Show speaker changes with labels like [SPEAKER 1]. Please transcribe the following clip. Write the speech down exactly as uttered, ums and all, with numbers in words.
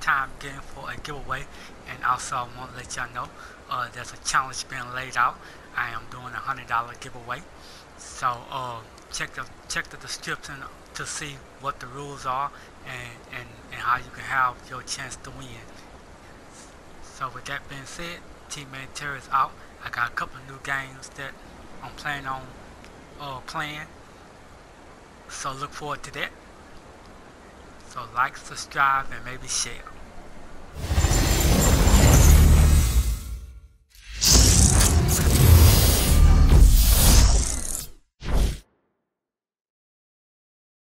[SPEAKER 1] time getting for a giveaway, and also I want to let y'all know uh, there's a challenge being laid out. I am doing a hundred dollar giveaway, so uh, check the check the description to see what the rules are and, and, and how you can have your chance to win. So with that being said, Tmanterry is out. I got a couple of new games that I'm planning on uh, playing, so look forward to that. So like, subscribe, and maybe share.